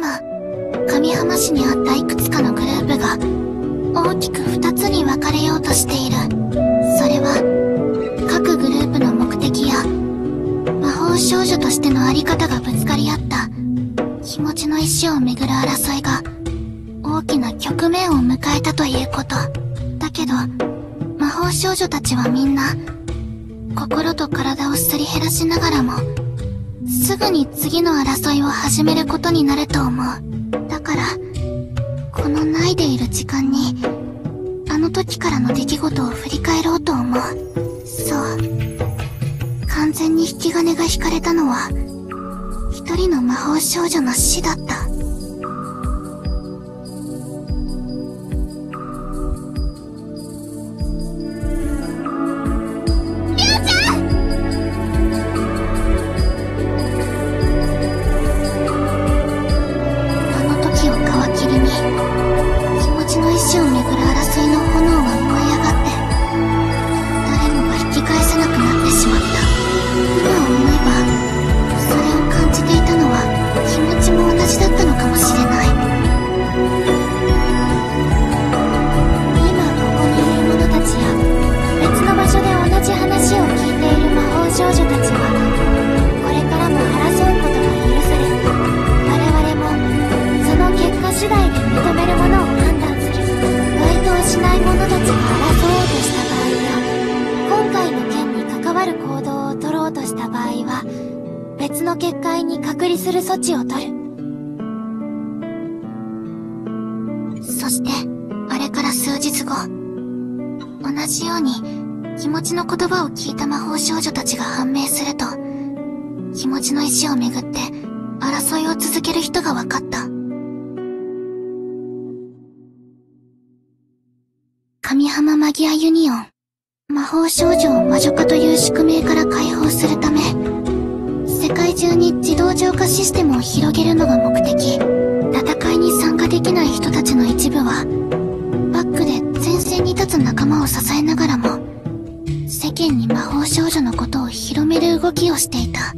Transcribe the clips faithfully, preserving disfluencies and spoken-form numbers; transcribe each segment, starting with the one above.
今、上浜市にあったいくつかのグループが大きく二つに分かれようとしている。それは各グループの目的や魔法少女としてのあり方がぶつかり合った気持ちの石をめぐる争いが大きな局面を迎えたということ。だけど魔法少女たちはみんな心と体をすり減らしながらもすぐに次の争いを始めることになると思う。だからこのないでいる時間にあの時からの出来事を振り返ろうと思う。そう、完全に引き金が引かれたのは一人の魔法少女の死だった。そしてあれから数日後、同じように気持ちの言葉を聞いた魔法少女たちが判明すると、気持ちの石をめぐって争いを続ける人が分かった。上浜マギアユニオン、魔法少女を魔女化という宿命から解放するため、世界中に自動浄化システムを広げるのが目的。戦いに参加できない人たちの一部はバックで前線に立つ仲間を支えながらも世間に魔法少女のことを広める動きをしていた。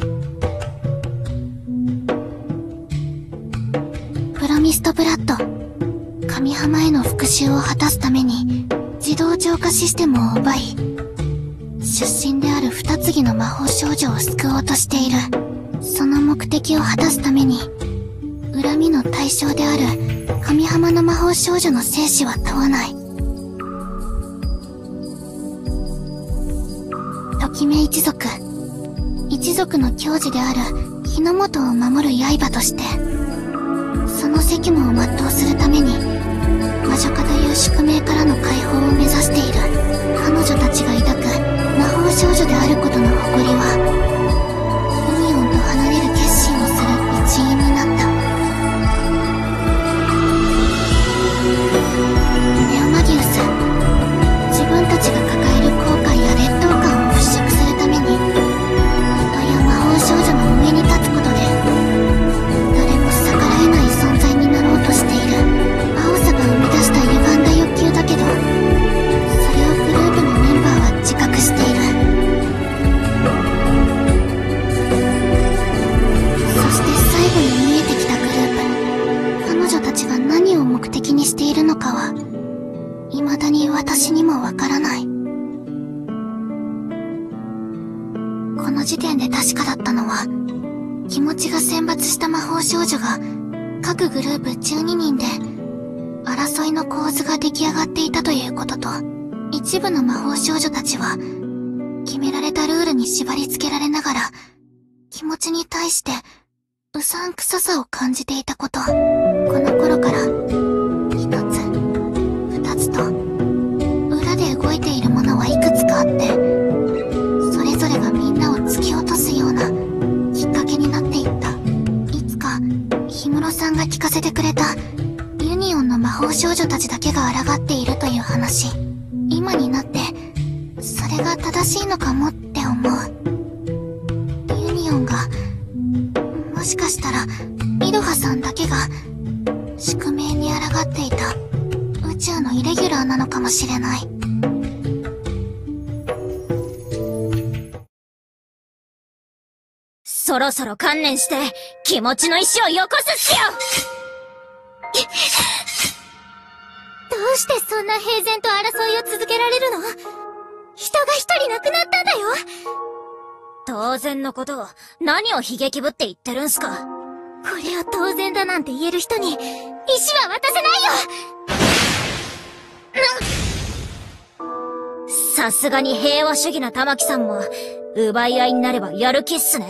プロミストブラッド、上浜への復讐を果たすために自動浄化システムを奪い、出身である二つぎの魔法少女を救おうとしている。その目的を果たすために恨みの対象である上浜の魔法少女の生死は問わない。ときめ一族、一族の矜持である日の本を守る刃としてその責務を全うするために魔女化という宿命からの解放を目指している。彼女たちが抱く魔法少女であることの誇りはユニオンと離れる決心をする一因になった。ネオマギウス、自分たちが抱える後悔や劣等感を払拭するために人や魔法少女の上に立つことで誰も逆らえない存在になろうとしている。青さが生み出した歪んだ欲求だけど、それをグループのメンバーは自覚している。そして最後に見えてきたグループ、彼女たちが何を目的にしているのかは未だに私にもわからない。この時点で確かだったのは、気持ちが選抜した魔法少女が各グループじゅうににんで争いの構図が出来上がっていたということと、一部の魔法少女たちは決められたルールに縛り付けられながら気持ちに対してうさんくささを感じていたこと。この頃から一つ二つと裏で動いているものはいくつかあって、それぞれがみんなを突き落とすようなきっかけになっていった。いつか氷室さんが聞かせてくれたユニオンの魔法少女たちだけが抗っているという話、今になってそれが正しいのかもって思う。ユニオンがもしかしたらイロハさんだけが宿命に抗っていた宇宙のイレギュラーなのかもしれない。 そそろそろ観念して、気持ちの石をよこすっすよ。 どうしてそんな平然と争いを続けられるの？人が一人亡くなったんだよ。 当然のことを、何を悲劇ぶって言ってるんすか。 これを当然だなんて言える人に、石は渡せないよ。 さすがに平和主義な玉木さんも、奪い合いになればやる気っすね。もう、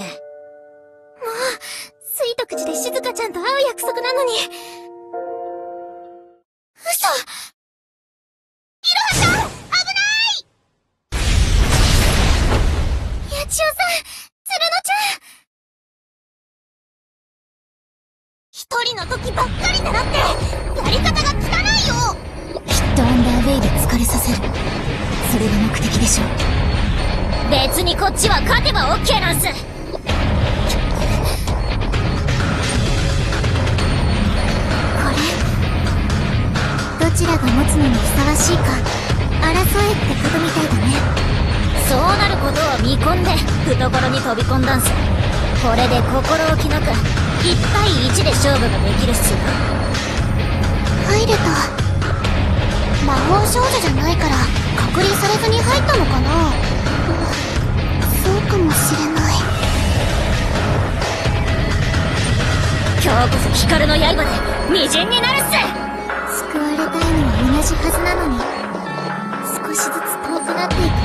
水徳寺で静香ちゃんと会う約束なのに。嘘！いろはちゃん！危ない！八千代さん、鶴乃ちゃん！一人の時ばっかり習って、やり方が汚いよ！ きっとアンダーウェイで疲れさせる。それが目的でしょう。 別にこっちは勝てばオッケーなんす。 どちらが持つのにふさわしいか争えってことみたいだね。 そうなることを見込んで懐に飛び込んだんす。これで心置きなくいち対いちで勝負ができるっすよ。 入れた。魔法少女じゃないから隔離されずに入ったのかな。そうかもしれない。 今日こそ光の刃で微塵になるっす。 救われたいのは同じはずなのに、少しずつ遠くなっていく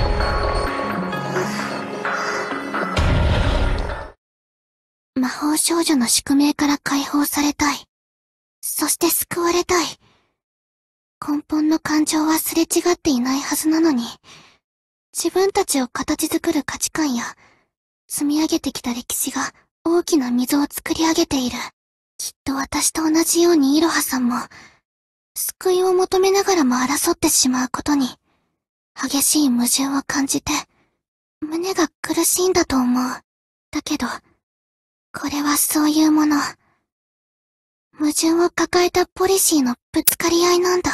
ね。魔法少女の宿命から解放されたい。そして救われたい。根本の感情はすれ違っていないはずなのに、自分たちを形作る価値観や、積み上げてきた歴史が大きな溝を作り上げている。きっと私と同じようにイロハさんも、救いを求めながらも争ってしまうことに、激しい矛盾を感じて、胸が苦しいんだと思う。だけど、これはそういうもの。矛盾を抱えたポリシーのぶつかり合いなんだ。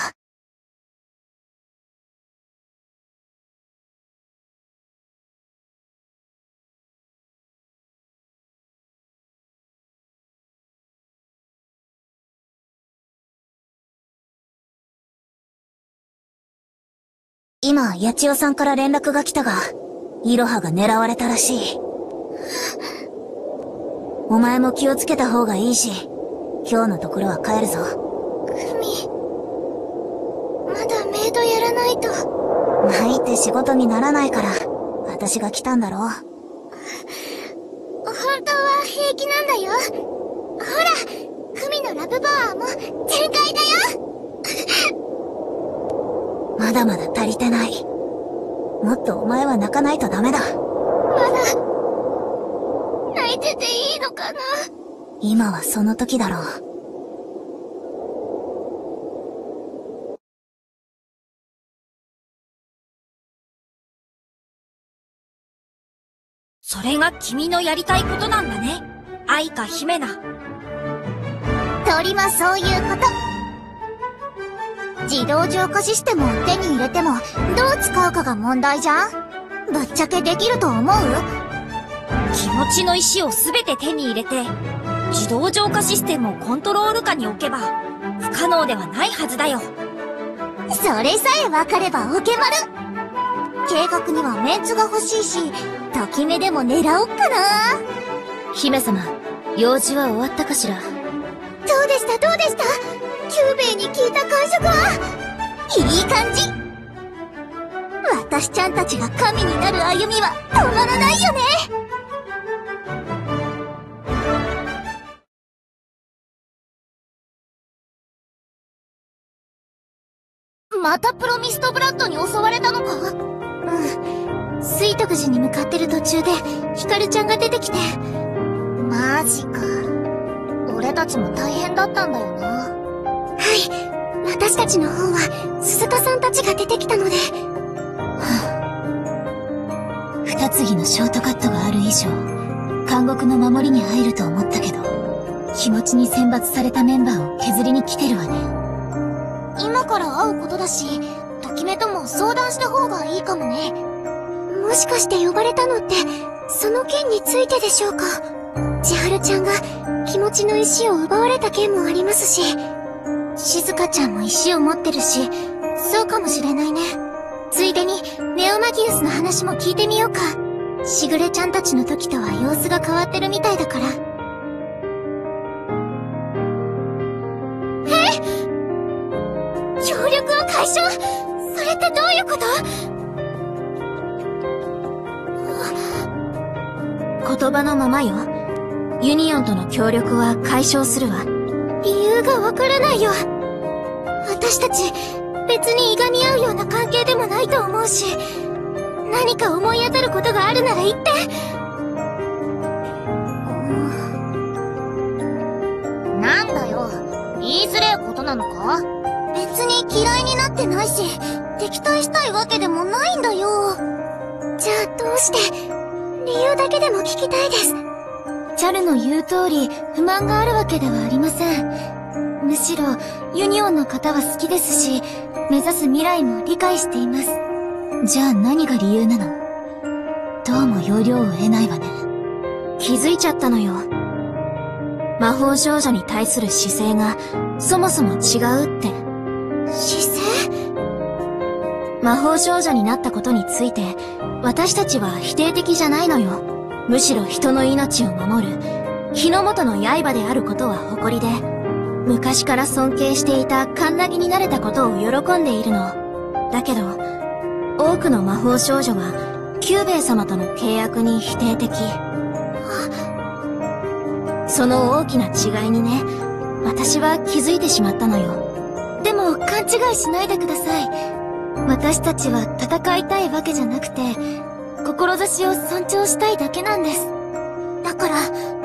今、八千代さんから連絡が来たが、イロハが狙われたらしい。お前も気をつけた方がいいし、今日のところは帰るぞ。 クミ、まだメイドやらないと。 泣いて仕事にならないから、私が来たんだろ。本当は平気なんだよ。ほら、クミのラブパワーも全開だよ。 まだまだ足りてない。もっとお前は泣かないとダメだ。まだ、 泣いてていいのかな？ 今はその時だろう。 それが君のやりたいことなんだね、愛か姫な。 鳥もそういうこと。自動浄化システムを手に入れても、どう使うかが問題じゃん？ぶっちゃけできると思う？ 気持ちの石をすべて手に入れて、自動浄化システムをコントロール下に置けば、不可能ではないはずだよ。 それさえ分かればオケマル。計画にはメンツが欲しいし、ときめでも狙おっかな。 姫様、用事は終わったかしら？ どうでしたどうでした？キューベイに聞いた感触はいい感じ。私ちゃんたちが神になる歩みは止まらないよね。またプロミストブラッドに襲われたのか？うん。水徳寺に向かってる途中でヒカルちゃんが出てきて。マジか。俺たちも大変だったんだよな。はい。私たちの方は鈴鹿さんたちが出てきたので。 はぁ。二継ぎのショートカットがある以上、監獄の守りに入ると思ったけど、気持ちに選抜されたメンバーを削りに来てるわね。 今から会うことだし、ときめとも相談した方がいいかもね。もしかして呼ばれたのって、 その件についてでしょうか。千春ちゃんが気持ちの石を奪われた件もありますし、静香ちゃんも石を持ってるし、そうかもしれないね。ついでにネオマギウスの話も聞いてみようか。しぐれちゃんたちの時とは様子が変わってるみたいだから。え？協力を解消？それってどういうこと？ 言葉のままよ。ユニオンとの協力は解消するわ。 理由がわからないよ。私たち別にいがみ合うような関係でもないと思うし、何か思い当たることがあるなら言って。 なんだよ、言いづれえことなのか？ 別に嫌いになってないし、敵対したいわけでもないんだよ。じゃあどうして？理由だけでも聞きたいです。チャルの言う通り、不満があるわけではありません。むしろ、ユニオンの方は好きですし、目指す未来も理解しています。 じゃあ何が理由なの？どうも要領を得ないわね。 気づいちゃったのよ。魔法少女に対する姿勢が、そもそも違うって。 姿勢？ 魔法少女になったことについて、私たちは否定的じゃないのよ。むしろ人の命を守る、日の元の刃であることは誇りで、昔から尊敬していたカンナギになれたことを喜んでいるの。だけど、多くの魔法少女は、キューベイ様との契約に否定的。その大きな違いにね、私は気づいてしまったのよ。 でも勘違いしないでください。私たちは戦いたいわけじゃなくて、志を尊重したいだけなんです。だから、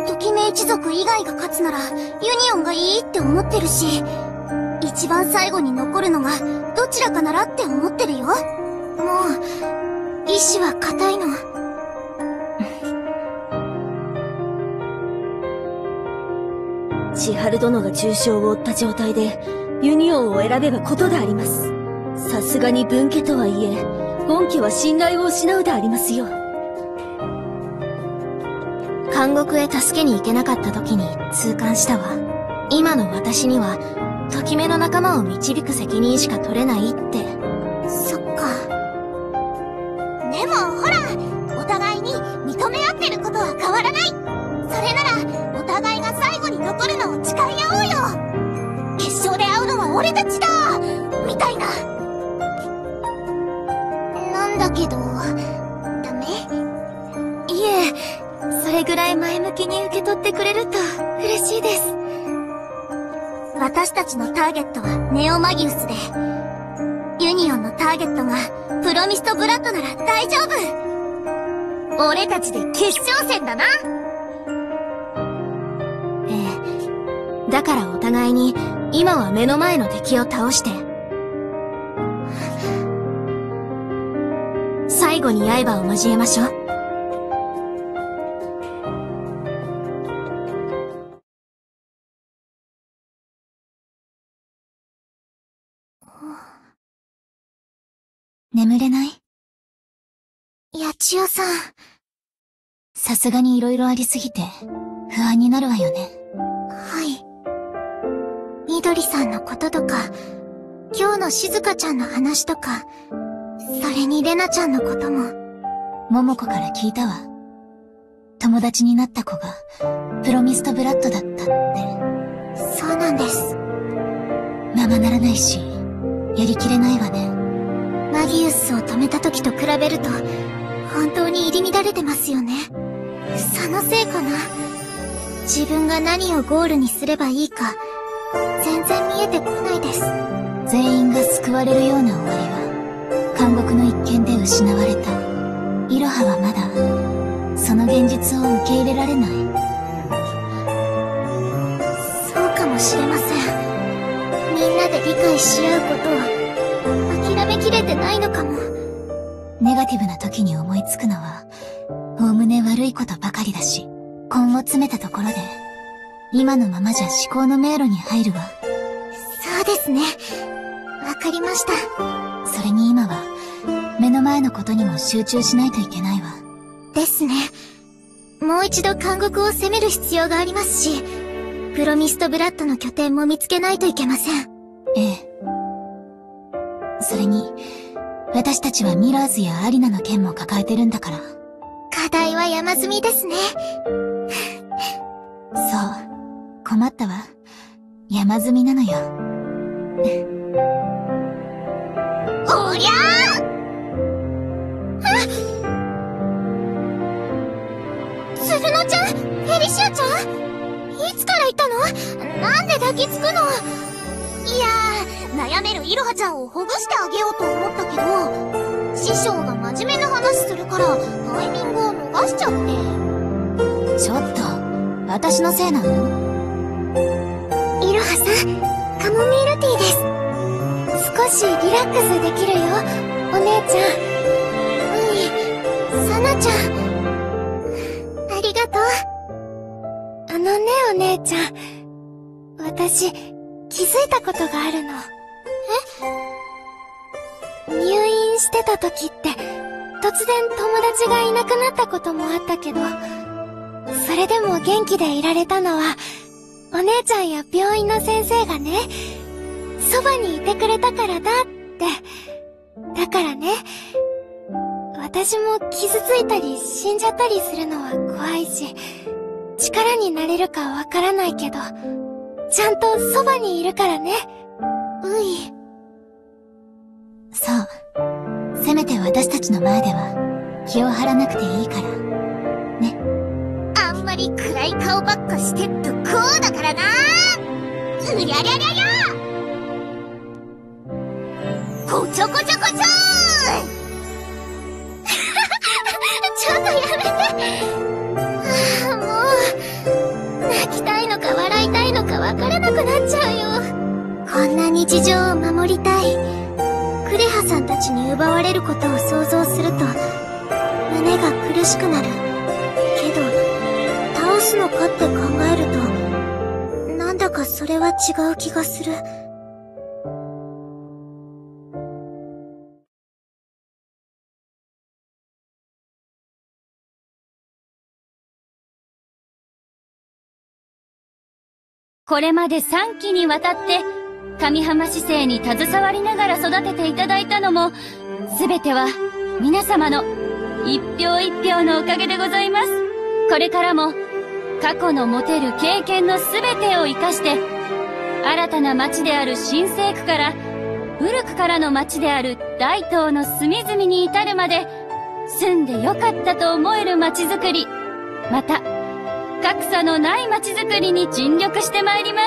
ときめ一族以外が勝つなら、ユニオンがいいって思ってるし、一番最後に残るのが、どちらかならって思ってるよ。もう、意志は固いの。 千春殿が重傷を負った状態で、ユニオンを選べばことであります。さすがに分家とはいえ、本家は信頼を失うでありますよ。監獄へ助けに行けなかった時に痛感したわ。今の私には、ときめの仲間を導く責任しか取れないって。 そっか。でもほら、お互いに認め合ってることは変わらない。それなら、お互いが最後に残るのを誓い合おうよ。決勝で会うのは俺たちだみたいな。なんだけど、ダメ？いえ、それぐらい前向きに受け取ってくれると嬉しいです。私たちのターゲットはネオマギウスで、ユニオンのターゲットがプロミストブラッドなら大丈夫。俺たちで決勝戦だな。 ええ。だからお互いに、今は目の前の敵を倒して、最後に刃を交えましょう。 眠れない？ 八千代さん。 さすがに色々ありすぎて、不安になるわよね。 はい。みどりさんのこととか、今日のしずかちゃんの話とか、それにレナちゃんのことも。 桃子から聞いたわ。友達になった子が、プロミストブラッドだったって。 そうなんです。 ままならないし、やりきれないわね。 マギウスを止めた時と比べると、本当に入り乱れてますよね。そのせいかな。自分が何をゴールにすればいいか、全然見えてこないです。 全員が救われるような終わりは、監獄の一件で失われた。イロハはまだ、その現実を受け入れられない。 そうかもしれません。みんなで理解し合うことを、諦めきれてないのかも。 ネガティブな時に思いつくのは、おおむね悪いことばかりだし、根を詰めたところで、今のままじゃ思考の迷路に入るわ。 そうですね。わかりました。 それに今は、目の前のことにも集中しないといけないわ。 ですね。 もう一度監獄を攻める必要がありますし、プロミストブラッドの拠点も見つけないといけません。 ええ。それに、私たちはミラーズやアリナの件も抱えてるんだから。 課題は山積みですね。 そう。困ったわ。山積みなのよ。 おりゃあ！つるのちゃん、フェリシアちゃん、いつから行ったの？なんで抱きつくの？いやー、悩めるイロハちゃんをほぐしてあげようと思ったけど、師匠が真面目な話するからタイミングを逃しちゃって。 ちょっと、私のせいなの？ イロハさん、カモミールティーです。少しリラックスできるよ、お姉ちゃん。うい、サナちゃん。ありがとう。あのね、お姉ちゃん。私、気づいたことがあるの。え？入院してた時って、突然友達がいなくなったこともあったけど、それでも元気でいられたのは、お姉ちゃんや病院の先生がね、そばにいてくれたからだって。だからね、私も傷ついたり死んじゃったりするのは怖いし、力になれるかわからないけど、ちゃんとそばにいるからね。うい。 そう。せめて私たちの前では気を張らなくていいから。ね。 あんまり暗い顔ばっかしてっとこうだからな。うりゃりゃりゃりゃ。こちょこちょこちょーちょっとやめて。はあ、もう、泣きたいのか笑いたいのかわからなくなっちゃうよ。こんな日常を守りたい。クレハさんたちに奪われることを想像すると、胸が苦しくなる。けど、倒すのかって考えると、なんだかそれは違う気がする。 これまでさんきにわたって、上浜市政に携わりながら育てていただいたのも、すべては皆様の一票一票のおかげでございます。これからも、過去の持てる経験のすべてを活かして、新たな町である新生区から、古くからの町である大東の隅々に至るまで、住んでよかったと思える町づくり、また、格差のない街づくりに尽力してまいります。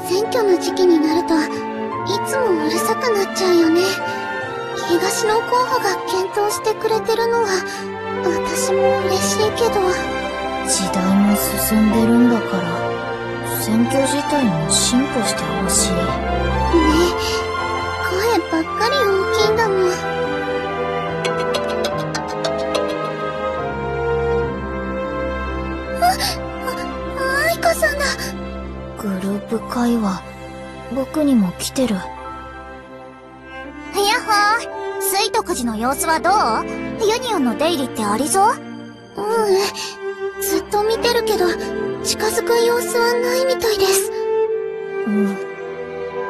選挙の時期になると、いつもうるさくなっちゃうよね。東の候補が検討してくれてるのは、私も嬉しいけど。 時代も進んでるんだから、選挙自体も進歩してほしい。ねえ、声ばっかり大きいんだもん。 グループ会話、僕にも来てる。やっほー、水徳寺の様子はどう？ユニオンの出入りってありそう？うん、ずっと見てるけど、近づく様子はないみたいです。 うん。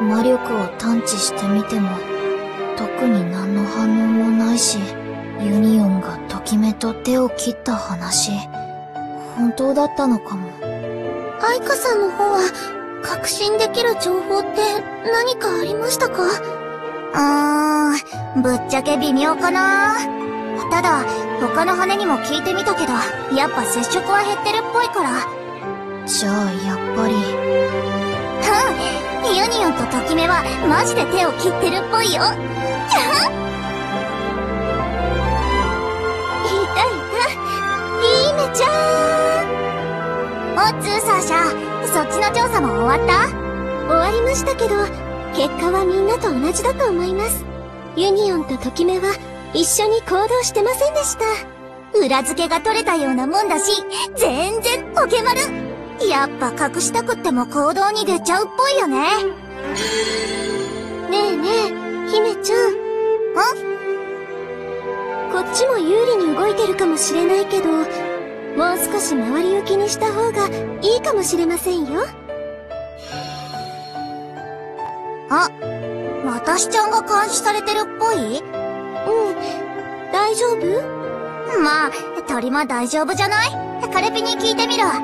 魔力を探知してみても、特に何の反応もないし、ユニオンがときめと手を切った話、本当だったのかも。 愛花さんの方は、確信できる情報って何かありましたか？うーん、ぶっちゃけ微妙かな。ただ、他の羽にも聞いてみたけど、やっぱ接触は減ってるっぽいから。 じゃあ、やっぱり。 うん、ユニオンとときめはマジで手を切ってるっぽいよ。キャハいたいた、いいねちゃーん。おつーサーシャ、そっちの調査も終わった？終わりましたけど、結果はみんなと同じだと思います。ユニオンとときめは一緒に行動してませんでした。裏付けが取れたようなもんだし、全然ポケマル。やっぱ隠したくっても行動に出ちゃうっぽいよね。ねえねえ、姫ちゃん。ん？こっちも有利に動いてるかもしれないけど、 もう少し周りを気にした方がいいかもしれませんよ。 あ、私ちゃんが監視されてるっぽい？ うん。大丈夫？ まあ、鳥も大丈夫じゃない？カレピに聞いてみろ。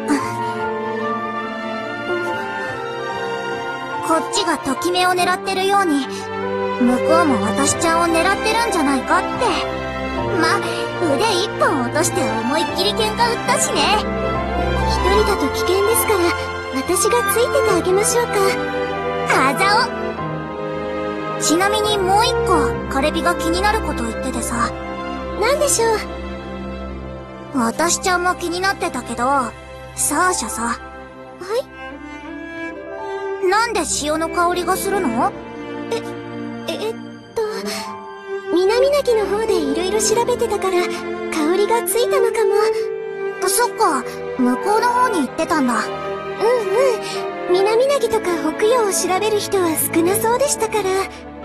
こっちがときめを狙ってるように、向こうも私ちゃんを狙ってるんじゃないかって。ま、腕一本落として思いっきり喧嘩売ったしね。 一人だと危険ですから、私がついててあげましょうか。 あざお。ちなみにもう一個、カレピが気になること言っててさ。 なんでしょう？ 私ちゃんも気になってたけど、サーシャさ。 はい？ なんで潮の香りがするの？ え、えっと、南なぎの方でいろいろ調べてたから、香りがついたのかも。 そっか、向こうの方に行ってたんだ。 うんうん。南なぎとか北洋を調べる人は少なそうでしたから。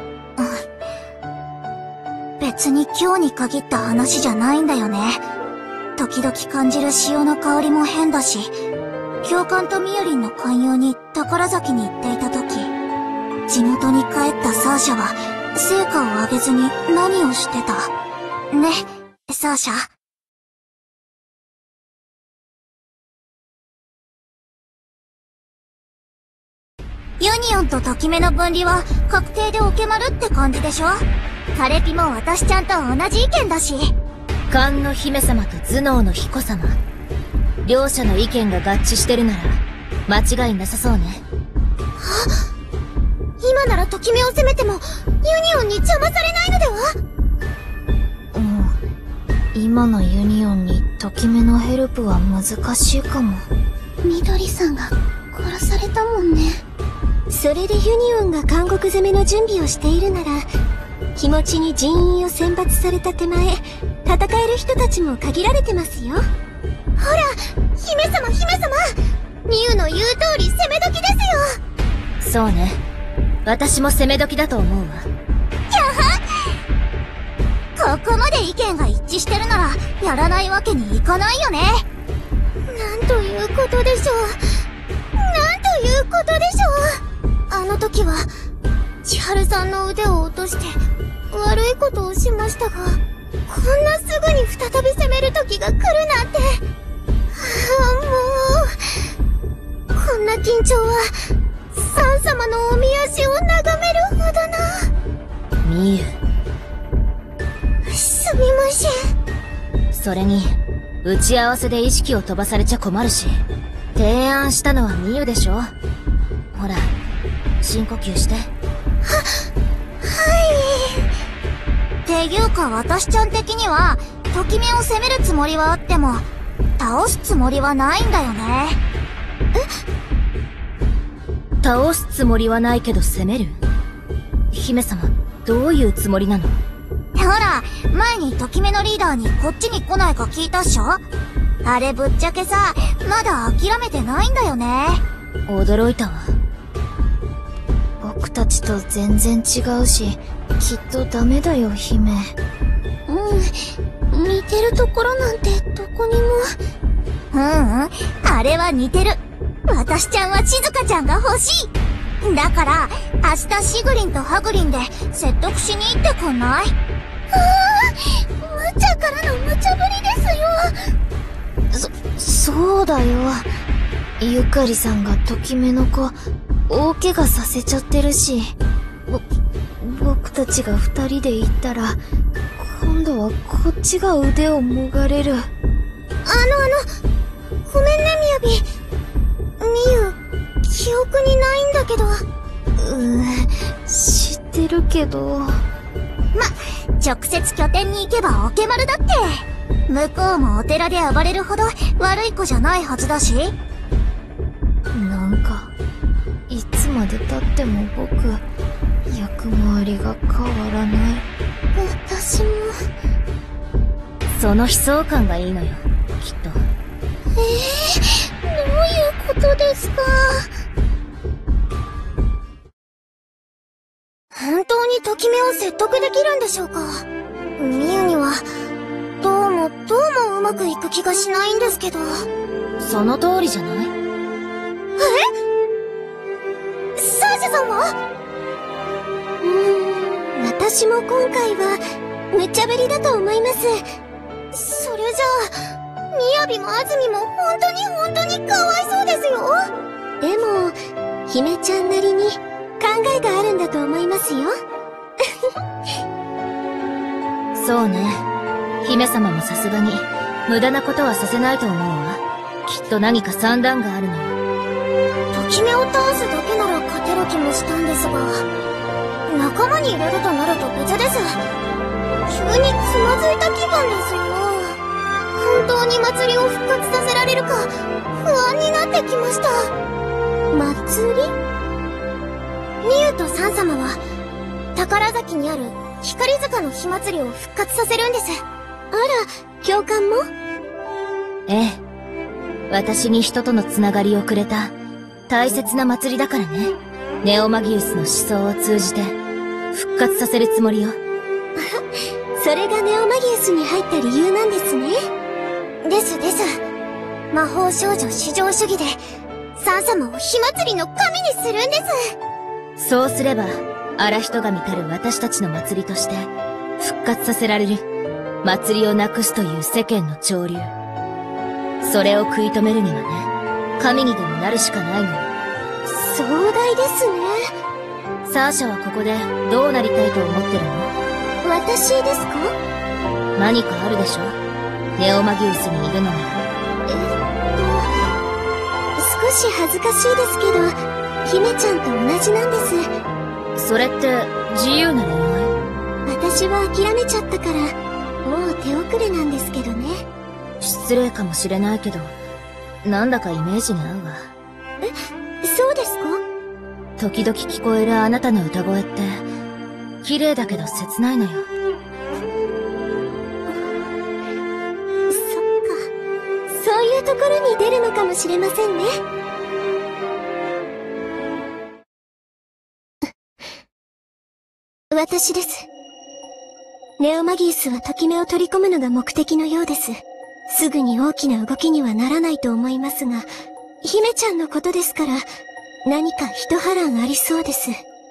別に今日に限った話じゃないんだよね。時々感じる潮の香りも変だし、教官とみよりんの勧誘に宝崎に行っていた時、地元に帰ったサーシャは成果を上げずに何をしてた？ね、サーシャ。ユニオンとときめの分離は確定でオケマルって感じでしょ？カレピも私ちゃんと同じ意見だし。 勘の姫様と頭脳の彦様。両者の意見が合致してるなら、間違いなさそうね。 は？今ならときめを攻めても、ユニオンに邪魔されないのでは？ うん。今のユニオンにときめのヘルプは難しいかも。 みどりさんが殺されたもんね。 それでユニオンが監獄攻めの準備をしているなら、気持ちに人員を選抜された手前、戦える人たちも限られてますよ。ほら、 姫様姫様、ミユの言う通り攻め時ですよ。そうね。私も攻め時だと思うわ。 キャハ！ここまで意見が一致してるなら、やらないわけにいかないよね。なんということでしょう。なんということでしょう。あの時は、千春さんの腕を落として、悪いことをしましたが、こんなすぐに再び攻める時が来るなんて。はあ、もう、こんな緊張は、サン様のおみ足を眺めるほどの。 ミユ。 すみません。それに、打ち合わせで意識を飛ばされちゃ困るし、提案したのはミユでしょ？ほら、深呼吸して。は、 はい。っていうか私ちゃん的には、ときめを攻めるつもりはあっても、倒すつもりはないんだよね。 え？倒すつもりはないけど攻める？姫様、どういうつもりなの？ ほら、前にときめのリーダーにこっちに来ないか聞いたっしょ？あれぶっちゃけさ、まだ諦めてないんだよね。 驚いたわ。 僕たちと全然違うし、きっとダメだよ、姫。 うん、似てるところなんてどこにも。うんうん、あれは似てる。私ちゃんは静香ちゃんが欲しい。だから、明日シグリンとハグリンで説得しに行ってくんない？ああ、無茶からの無茶ぶりですよ。 そ、そうだよ。ゆかりさんがときめの子、大怪我させちゃってるし、ぼ、僕たちが二人で行ったら、今度はこっちが腕をもがれる。あのあの、ごめんね、みやび。みゆ、記憶にないんだけど。 うー、知ってるけど。ま、 直接拠点に行けばオケマルだって。向こうもお寺で暴れるほど悪い子じゃないはずだし。 なんか、いつまで経っても僕、役回りが変わらない。 私も。 その悲壮感がいいのよ、きっと。 ええー、どういうことですか？本当にときめを説得できるんでしょうか？みゆには、どうもも、どうもうまくいく気がしないんですけど。 その通りじゃない？ え？サーシャさんは？うーん、私も今回は、無茶ぶりだと思います。それじゃあ、みやびもあずみも本当に本当にかわいそうですよ。でも、姫ちゃんなりに考えがあるんだと思いますよ。 そうね。姫様もさすがに、無駄なことはさせないと思うわ。きっと何か算段があるのよ。 ときめを倒すだけなら勝てる気もしたんですが、仲間に入れるとなると別です。急につまずいた気分ですよ。本当に祭りを復活させられるか、不安になってきました。祭り？みゆとサン様は、宝崎にある光塚の火祭りを復活させるんです。あら、教官も？ ええ。私に人とのつながりをくれた、大切な祭りだからね。ネオマギウスの思想を通じて、復活させるつもりよ。 それがネオマギウスに入った理由なんですね。ですです。魔法少女至上主義で、サン様を火祭りの神にするんです。 そうすれば、荒人神たる私たちの祭りとして、復活させられる。祭りをなくすという世間の潮流。それを食い止めるにはね、神にでもなるしかないのよ。 壮大ですね。 サーシャはここでどうなりたいと思ってるの？ 私ですか？ 何かあるでしょ？ネオマギウスにいるのなら。 えっと、少し恥ずかしいですけど、姫ちゃんと同じなんです。 それって自由な恋愛？ 私は諦めちゃったから、もう手遅れなんですけどね。 失礼かもしれないけど、なんだかイメージが合うわ。 え、そうですか？ 時々聞こえるあなたの歌声って、綺麗だけど切ないのよ。 そっか。そういうところに出るのかもしれませんね。私です。ネオマギウスはときめを取り込むのが目的のようです。すぐに大きな動きにはならないと思いますが、姫ちゃんのことですから、何か一波乱ありそうです。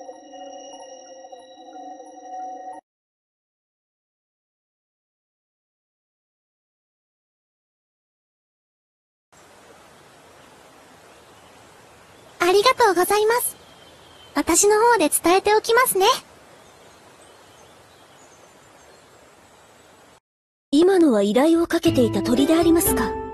ありがとうございます。私の方で伝えておきますね。 今のは依頼をかけていた鳥でありますか？ はい。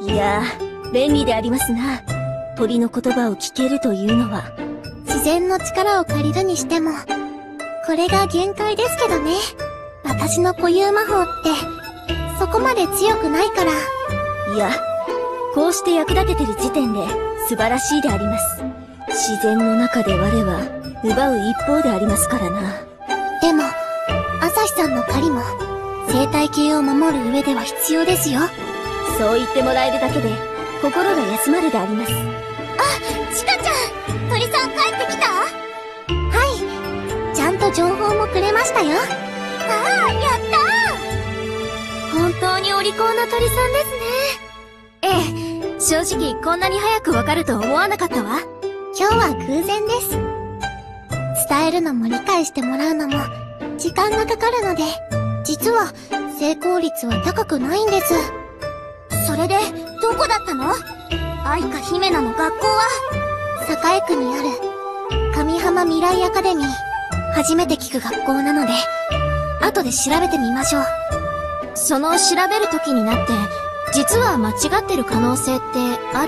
いやー、便利でありますな。鳥の言葉を聞けるというのは。 自然の力を借りるにしても、これが限界ですけどね。私の固有魔法って、そこまで強くないから。 いや、こうして役立ててる時点で素晴らしいであります。自然の中で我は奪う一方でありますからな。 でも、朝日さんの狩りも生態系を守る上では必要ですよ。 そう言ってもらえるだけで心が休まるであります。 あ、チカちゃん、鳥さん帰ってきた？はい。ちゃんと情報もくれましたよ。ああ、やったー！ 本当にお利口な鳥さんですね。 ええ、 正直こんなに早くわかると思わなかったわ。 今日は偶然です。伝えるのも理解してもらうのも時間がかかるので、実は成功率は高くないんです。それで、どこだったの？愛花姫菜の学校は？栄区にある、上浜未来アカデミー。初めて聞く学校なので、後で調べてみましょう。 その調べる時になって、実は間違ってる可能性ってある？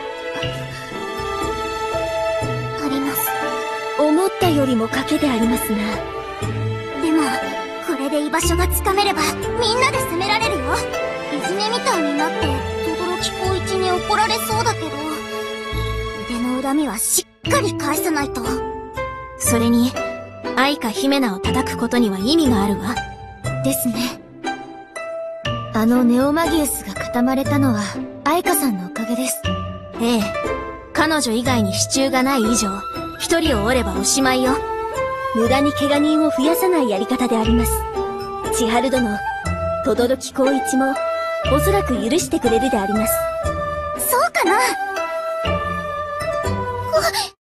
あります。 思ったよりも賭けでありますな。 でも、これで居場所がつかめれば、みんなで攻められるよ。いじめみたいになって、轟光一に怒られそうだけど、腕の恨みはしっかり返さないと。 それに、愛花姫菜を叩くことには意味があるわ。 ですね。 あのネオマギウスが固まれたのは、愛花さんのおかげです。ええ。彼女以外に支柱がない以上、一人を折ればおしまいよ。無駄に怪我人を増やさないやり方であります。 千春殿、轟光一も、おそらく許してくれるであります。 そうかな。ご、ごめんくださ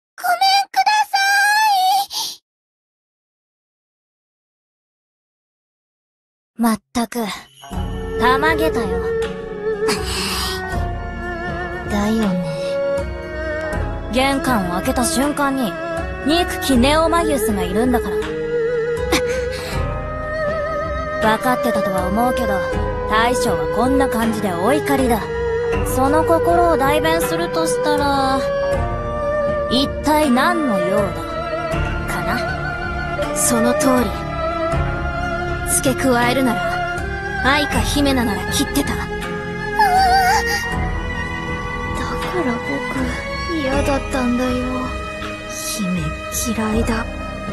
い。 まったく、たまげたよ。だよね。玄関を開けた瞬間に、憎きネオマギウスがいるんだから。分かってたとは思うけど、大将はこんな感じでお怒りだ。その心を代弁するとしたら、一体何の用だかな。 その通り。付け加えるなら、愛か姫ななら切ってた。だから僕、嫌だったんだよ。姫嫌いだ。 あの、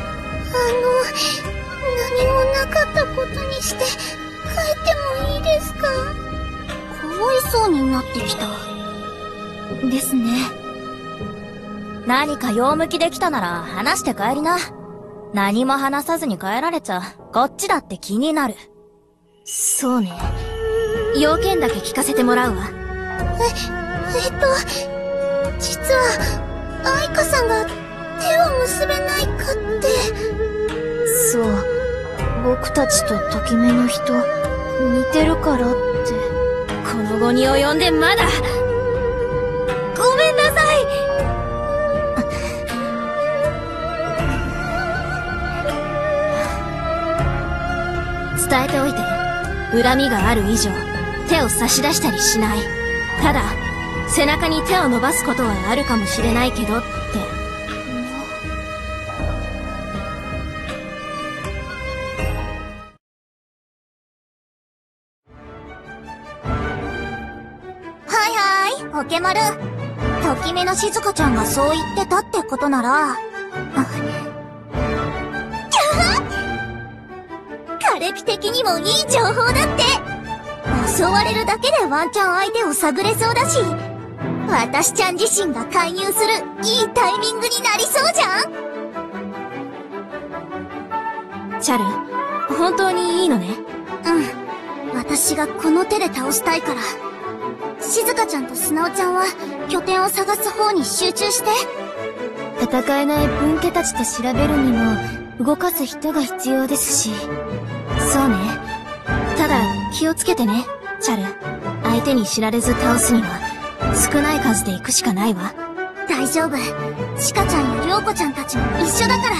何もなかったことにして、帰ってもいいですか？かわいそうになってきた。 ですね。 何か用向きできたなら話して帰りな。何も話さずに帰られちゃ、こっちだって気になる。 そうね。要件だけ聞かせてもらうわ。 え、えっと、実は、愛花さんが手を結べないかって。 そう。僕たちとときめの人、似てるからって。 この後に及んでまだごめんなさい。伝えておいて。恨みがある以上、手を差し出したりしない。ただ、背中に手を伸ばすことはあるかもしれないけどって。 ポケマル、ときめのしずかちゃんがそう言ってたってことなら、カレピ的にもいい情報だって。襲われるだけでワンチャン相手を探れそうだし、私ちゃん自身が介入するいいタイミングになりそうじゃん。 チャル、本当にいいのね？ うん。私がこの手で倒したいから。しずかちゃんとスナオちゃんは拠点を探す方に集中して。 戦えない分家たちと調べるにも動かす人が必要ですし。 そうね。ただ気をつけてね、チャル。相手に知られず倒すには少ない数で行くしかないわ。 大丈夫。シカちゃんやリョウコちゃんたちも一緒だから。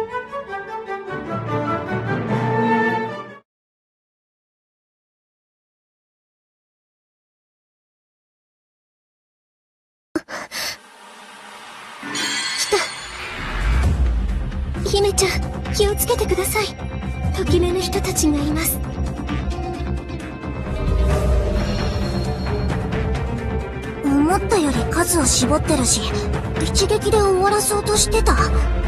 姫ちゃん、気をつけてください。ときめの人たちがいます。 思ったより数を絞ってるし、一撃で終わらそうとしてた。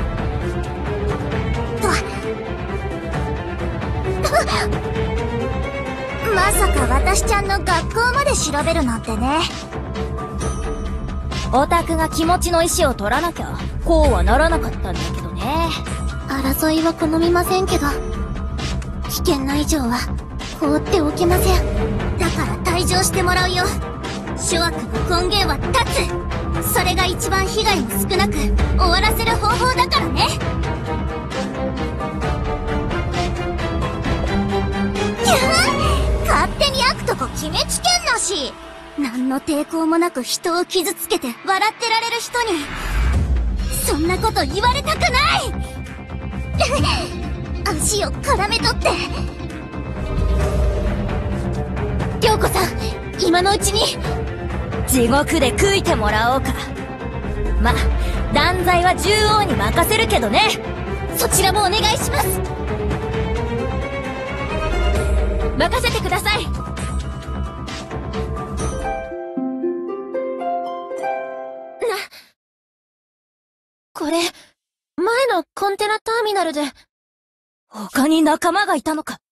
まさか私ちゃんの学校まで調べるなんてね。 オタクが気持ちの石を取らなきゃ、こうはならなかったんだけどね。 争いは好みませんけど、危険な以上は放っておけません。だから退場してもらうよ。諸悪の根源は断つ。それが一番被害も少なく終わらせる方法だからね。勝手に悪とこ決めつけんなし。何の抵抗もなく人を傷つけて笑ってられる人にそんなこと言われたくない。足を絡めとって。 リョウコさん、今のうちに地獄で悔いてもらおうか。ま、断罪は獣王に任せるけどね。 そちらもお願いします。任せてください。な、これ、前のコンテナターミナルで。 他に仲間がいたのか。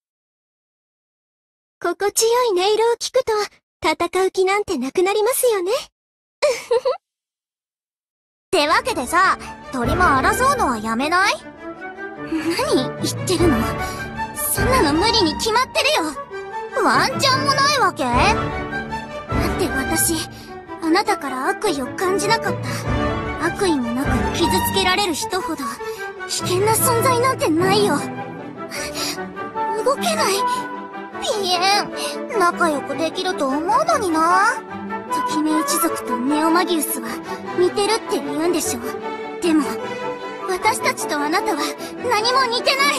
心地よい音色を聞くと、戦う気なんてなくなりますよね。 ってわけでさ、鳥も争うのはやめない？何言ってるの？ そんなの無理に決まってるよ。ワンチャンもないわけ？だって私、あなたから悪意を感じなかった。悪意もなく傷つけられる人ほど危険な存在なんてないよ。動けない。ピエン、仲良くできると思うのにな。ときめ一族とネオマギウスは似てるって言うんでしょ。でも、私たちとあなたは何も似てない。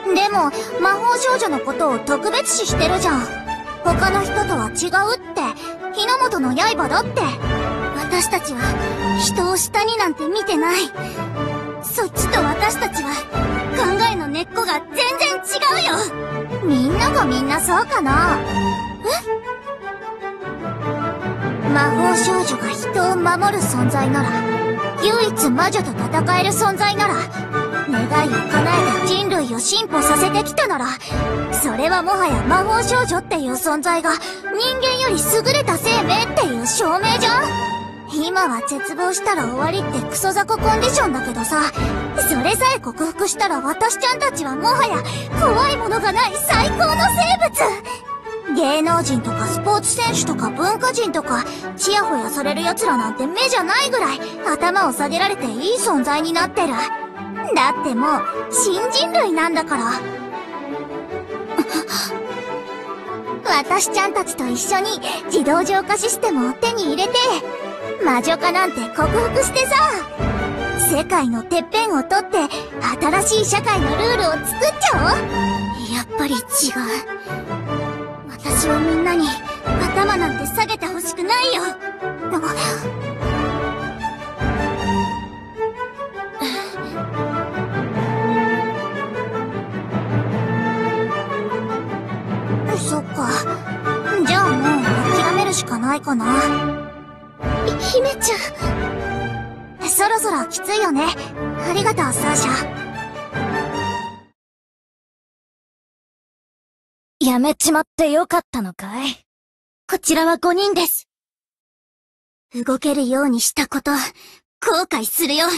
でも、魔法少女のことを特別視してるじゃん。他の人とは違うって、日の本の刃だって。私たちは人を下になんて見てない。そっちと私たちは考えの根っこが全然違うよ。みんながみんなそうかな。え？魔法少女が人を守る存在なら、唯一魔女と戦える存在なら、願いを叶えて人類を進歩させてきたなら、それはもはや魔法少女っていう存在が人間より優れた生命っていう証明じゃん。今は絶望したら終わりってクソ雑魚コンディションだけどさ、それさえ克服したら私ちゃんたちはもはや怖いものがない最高の生物。芸能人とかスポーツ選手とか文化人とか、チヤホヤされる奴らなんて目じゃないぐらい頭を下げられていい存在になってる。だってもう新人類なんだから。私ちゃんたちと一緒に自動浄化システムを手に入れて、魔女化なんて克服してさ、世界のてっぺんを取って新しい社会のルールを作っちゃおう。やっぱり違う。私はみんなに頭なんて下げてほしくないよ。そっか。じゃあもう諦めるしかないかな。姫ちゃん。そろそろきついよね。ありがとう、サーシャ。 やめちまってよかったのかい？ こちらはごにんです。動けるようにしたこと、後悔するよ。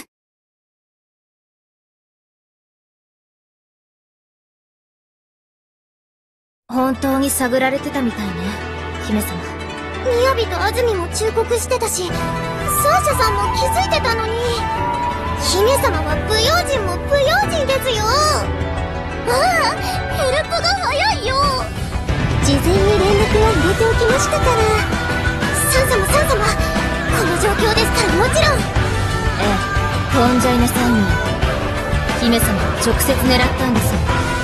本当に探られてたみたいね、姫様。 みやびと安住も忠告してたし、サーシャさんも気づいてたのに。姫様は不用心も不用心ですよ。ああ、ヘルプが早いよ。事前に連絡は入れておきましたから。サン様サン様、この状況ですからもちろん。 ええ、飛んじゃいなさいね。姫様を直接狙ったんですよ。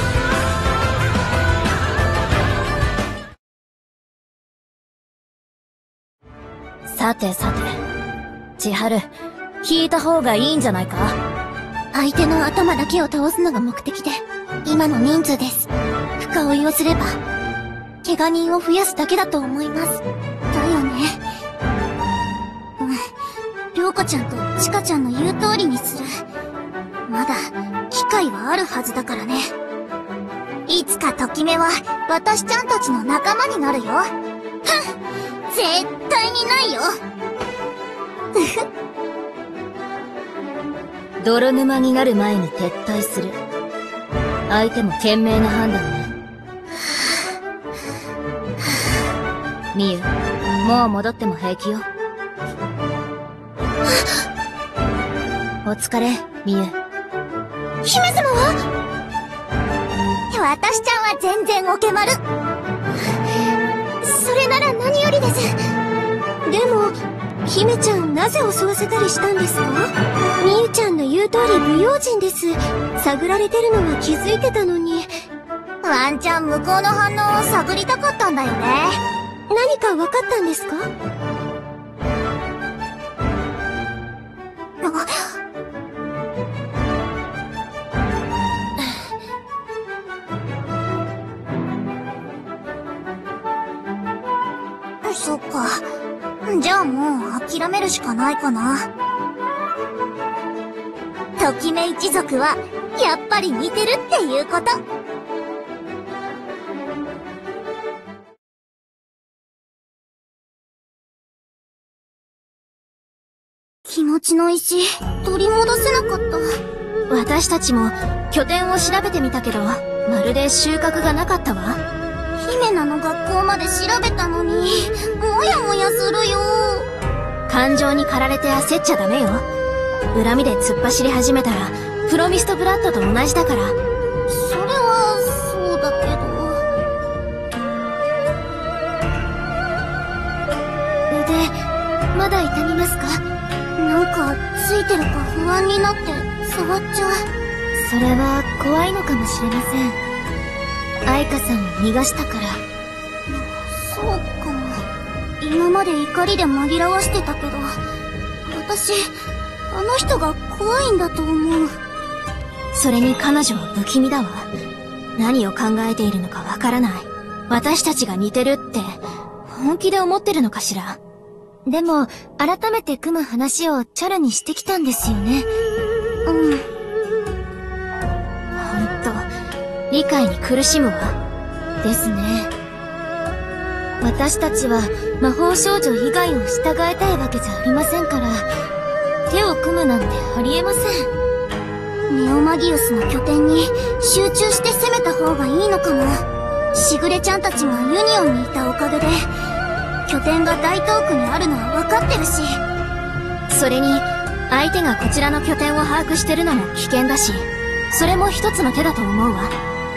さてさて、千春、引いた方がいいんじゃないか？ 相手の頭だけを倒すのが目的で、今の人数です。深追いをすれば、怪我人を増やすだけだと思います。だよね。うん。りょうこちゃんとちかちゃんの言う通りにする。まだ、機会はあるはずだからね。いつかときめは、私ちゃんたちの仲間になるよ。はっ！絶対にないよ。 泥沼になる前に撤退する。相手も賢明な判断ね。みゆ、もう戻っても平気よ。お疲れ、みゆ。 姫様は？私ちゃんは全然おけまる。それなら何よりです。でも、姫ちゃんなぜ襲わせたりしたんですか？みゆちゃんの言う通り不用心です。探られてるのは気づいてたのに。ワンチャン向こうの反応を探りたかったんだよね。何か分かったんですか？そっか。じゃあもう諦めるしかないかな。ときめ一族はやっぱり似てるっていうこと。気持ちの石取り戻せなかった。 私たちも拠点を調べてみたけど、 まるで収穫がなかったわ。 姫菜の学校まで調べたのに、もやもやするよ。 感情に駆られて焦っちゃダメよ。恨みで突っ走り始めたら、プロミストブラッドと同じだから。 それは、そうだけど。 腕、まだ痛みますか？ なんか、ついてるか不安になって、触っちゃう。 それは、怖いのかもしれません。愛花さんを逃がしたから。 そうかも。今まで怒りで紛らわしてたけど、私、あの人が怖いんだと思う。 それに彼女は不気味だわ。何を考えているのかわからない。私たちが似てるって、本気で思ってるのかしら。 でも、改めて組む話をチャルにしてきたんですよね。 うん。 ほんと、理解に苦しむわ。 ですね。私たちは魔法少女以外を従えたいわけじゃありませんから、手を組むなんてありえません。 ネオマギウスの拠点に集中して攻めた方がいいのかも。しぐれちゃんたちがユニオンにいたおかげで、拠点が大東区にあるのは分かってるし。 それに、相手がこちらの拠点を把握してるのも危険だし、それも一つの手だと思うわ。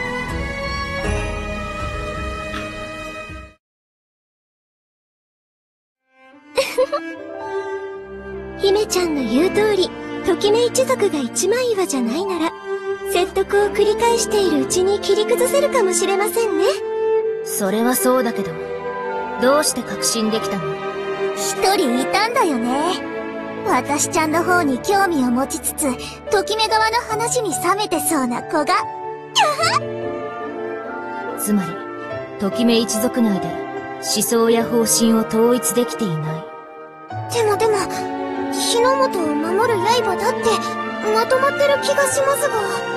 姫ちゃんの言う通り、ときめ一族が一枚岩じゃないなら、説得を繰り返しているうちに切り崩せるかもしれませんね。 それはそうだけど、どうして確信できたの？ 一人いたんだよね。私ちゃんの方に興味を持ちつつ、ときめ側の話に冷めてそうな子が。 つまり、ときめ一族内で思想や方針を統一できていない。 でもでも、日の本を守る刃だってまとまってる気がしますが。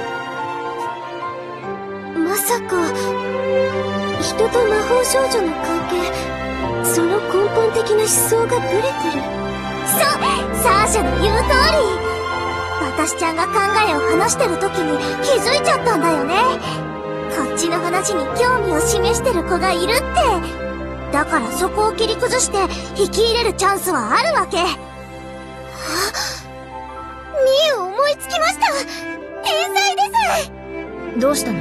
まさか、人と魔法少女の関係、その根本的な思想がブレてる。 そう、サーシャの言う通り。私ちゃんが考えを話してる時に気づいちゃったんだよね。こっちの話に興味を示してる子がいるって。だからそこを切り崩して引き入れるチャンスはあるわけ。ミユ思いつきました。天才です。 どうしたの？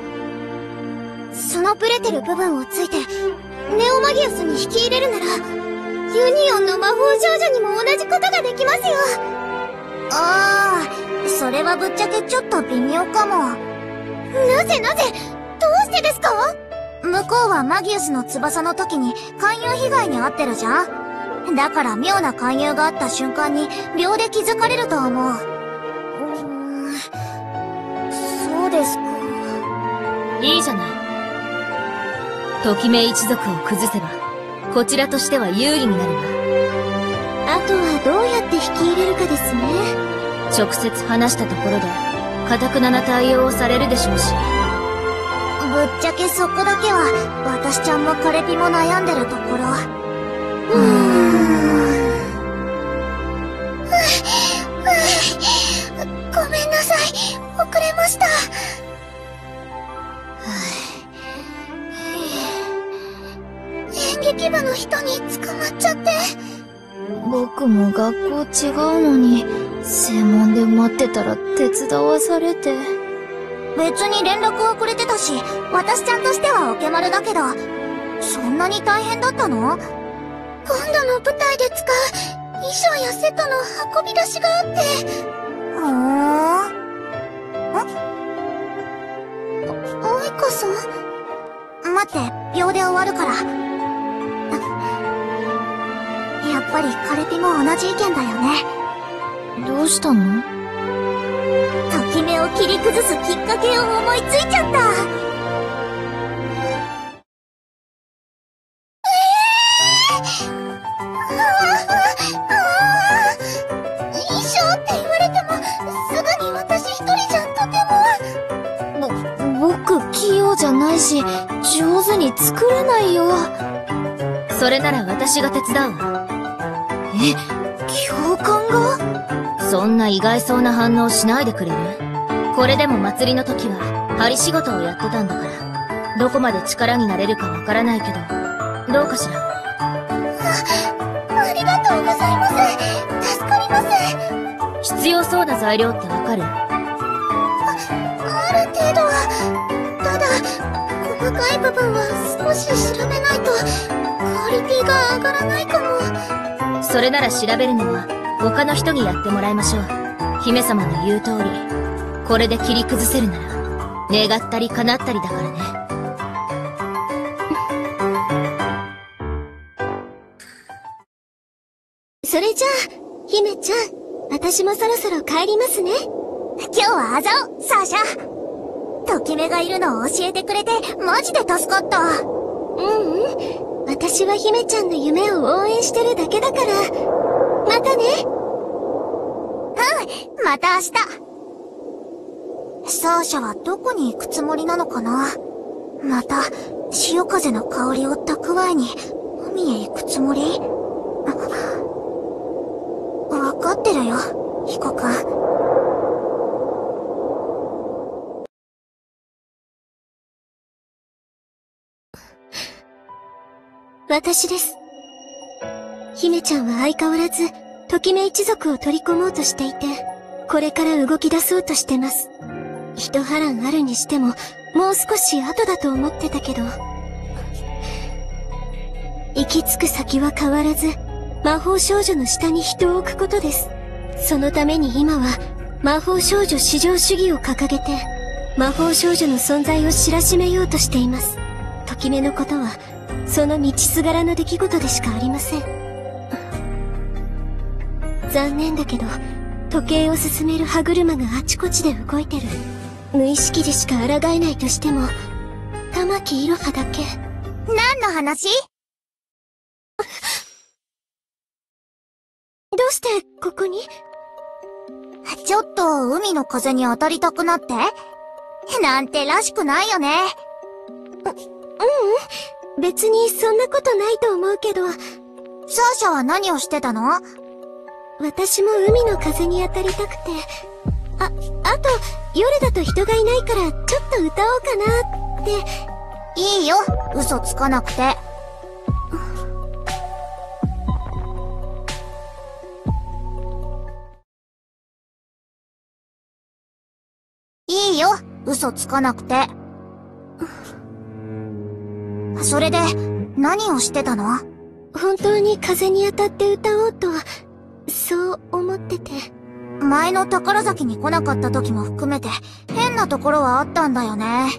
そのブレてる部分をついてネオマギウスに引き入れるなら、ユニオンの魔法少女にも同じことができますよ。ああ、それはぶっちゃけちょっと微妙かも。なぜなぜ？どうしてですか？向こうはマギウスの翼の時に勧誘被害に遭ってるじゃん。だから妙な勧誘があった瞬間に秒で気づかれると思う。うーん、そうですか。 いいじゃない。ときめ一族を崩せば、こちらとしては有利になるわ。 あとはどうやって引き入れるかですね。 直接話したところで、堅くなな対応をされるでしょうし。 ぶっちゃけそこだけは、私ちゃんもカレピも悩んでるところ。うーん。ごめんなさい。遅れました。演劇部の人に捕まっちゃって。 僕も学校違うのに、正門で待ってたら手伝わされて。 別に連絡はくれてたし、私ちゃんとしてはオケマルだけど、そんなに大変だったの？今度の舞台で使う衣装やセットの運び出しがあって。ふーん。ん？あ、愛花さん？待って、秒で終わるから。やっぱりカレピも同じ意見だよね。 どうしたの？ ときめを切り崩すきっかけを思いついちゃった。 し、上手に作れないよ。 それなら私が手伝うわ。 え、教官が？ そんな意外そうな反応しないでくれる？これでも祭りの時は針仕事をやってたんだから、どこまで力になれるかわからないけど、どうかしら。 あ、ありがとうございます。助かります。 必要そうな材料ってわかる？ あ、ある程度は。ただ、細かい部分は少し調べないと、クオリティが上がらないかも。 それなら調べるのは、他の人にやってもらいましょう。姫様の言う通り、これで切り崩せるなら、願ったり叶ったりだからね。 それじゃあ、姫ちゃん、私もそろそろ帰りますね。今日はあざお、サーシャ。ときめがいるのを教えてくれて、マジで助かった。うんうん。私は姫ちゃんの夢を応援してるだけだから。またね。うん、また明日。サーシャはどこに行くつもりなのかな？また、潮風の香りを蓄えに、海へ行くつもり？わかってるよ、ヒコくん。私です。姫ちゃんは相変わらず、ときめ一族を取り込もうとしていて、これから動き出そうとしてます。一波乱あるにしても、もう少し後だと思ってたけど。行き着く先は変わらず、魔法少女の下に人を置くことです。そのために今は、魔法少女至上主義を掲げて、魔法少女の存在を知らしめようとしています。ときめのことは、その道すがらの出来事でしかありません。残念だけど、時計を進める歯車があちこちで動いてる。無意識でしか抗えないとしても、玉木いろはだけ。何の話？どうしてここに？ちょっと海の風に当たりたくなって？なんてらしくないよね。う、ううん。別にそんなことないと思うけど。サーシャは何をしてたの？私も海の風に当たりたくて。あ、あと、夜だと人がいないからちょっと歌おうかなって。いいよ、嘘つかなくて。いいよ、嘘つかなくて。それで、何をしてたの？本当に風に当たって歌おうと、そう思ってて。前の宝崎に来なかった時も含めて、変なところはあったんだよね。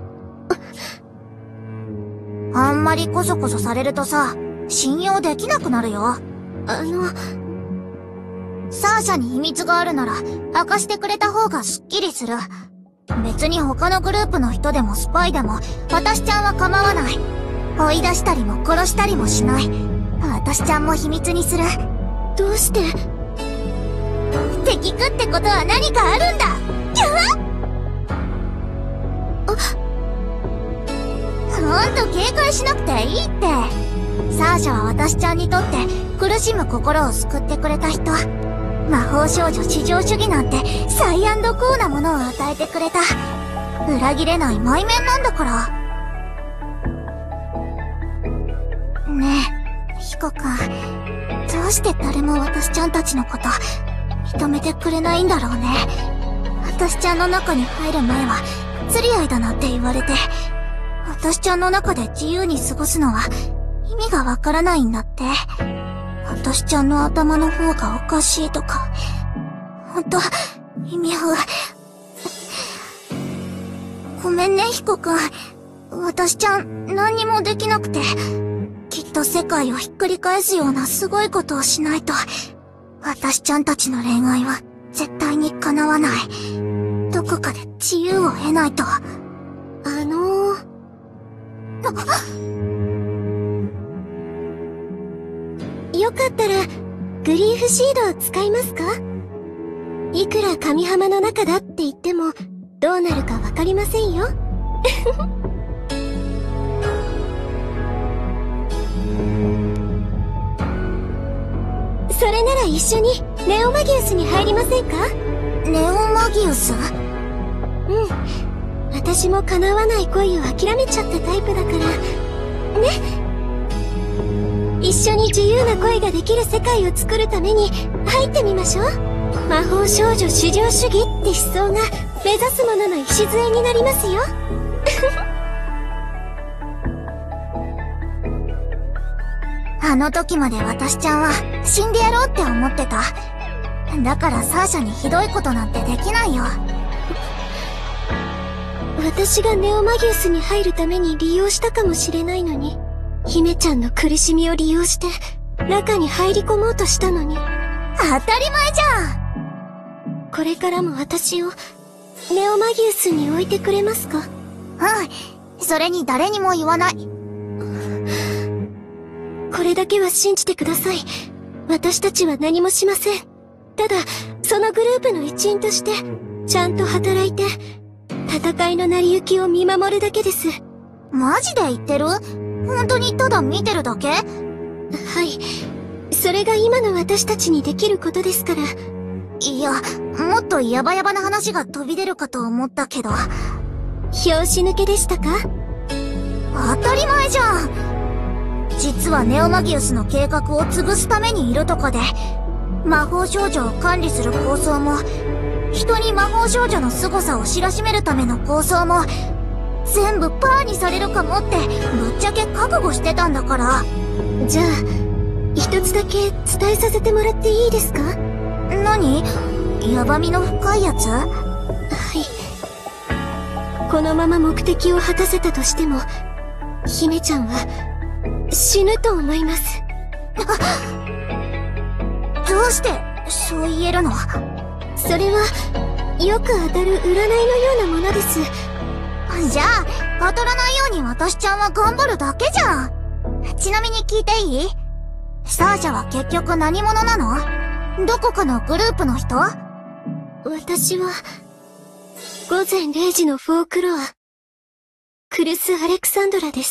あんまりコソコソされるとさ、信用できなくなるよ。あの、サーシャに秘密があるなら、明かしてくれた方がスッキリする。別に他のグループの人でもスパイでも、私ちゃんは構わない。追い出したりも殺したりもしない。私ちゃんも秘密にする。どうして？って聞くってことは何かあるんだ。キャあほんと警戒しなくていいって。サーシャは私ちゃんにとって苦しむ心を救ってくれた人。魔法少女至上主義なんてサイアンドコーなものを与えてくれた。裏切れない前面なんだから。ねえ、ヒコくん。どうして誰も私ちゃんたちのこと認めてくれないんだろうね。私ちゃんの中に入る前は釣り合いだなんて言われて、私ちゃんの中で自由に過ごすのは意味がわからないんだって。私ちゃんの頭の方がおかしいとか、ほんと、意味は、ごめんね、ヒコくん。私ちゃん、何にもできなくて、きっと世界をひっくり返すようなすごいことをしないと、私ちゃんたちの恋愛は絶対に叶わない。どこかで自由を得ないと。あのー、よかったら、グリーフシードを使いますか？いくら神浜の中だって言っても、どうなるかわかりませんよ。それなら一緒にネオマギウスに入りませんか？ネオマギウス？うん。 私も叶わない恋を諦めちゃったタイプだから、ね。一緒に自由な恋ができる世界を作るために入ってみましょう。魔法少女至上主義って思想が目指すものの礎になりますよ。 あの時まで私ちゃんは死んでやろうって思ってた。だからサーシャにひどいことなんてできないよ。 私がネオマギウスに入るために利用したかもしれないのに、姫ちゃんの苦しみを利用して中に入り込もうとしたのに。 当たり前じゃん。 これからも私をネオマギウスに置いてくれますか？ うん、それに誰にも言わない。 これだけは信じてください。私たちは何もしません。ただ、そのグループの一員として、ちゃんと働いて、戦いの成り行きを見守るだけです。 マジで言ってる？本当にただ見てるだけ？ はい。それが今の私たちにできることですから。 いや、もっとヤバヤバな話が飛び出るかと思ったけど。 拍子抜けでしたか？ 当たり前じゃん。実はネオマギウスの計画を潰すためにいるとかで、魔法少女を管理する構想も、人に魔法少女の凄さを知らしめるための構想も、全部パーにされるかもってぶっちゃけ覚悟してたんだから。 じゃあ、一つだけ伝えさせてもらっていいですか？ 何？ヤバみの深いやつ？ はい。このまま目的を果たせたとしても、姫ちゃんは死ぬと思います。 どうしてそう言えるの？ それはよく当たる占いのようなものです。 じゃあ当たらないように私ちゃんは頑張るだけじゃん。ちなみに聞いていい？サーシャは結局何者なの？どこかのグループの人？ 私は午前れいじのフォークロア、クルス・アレクサンドラです。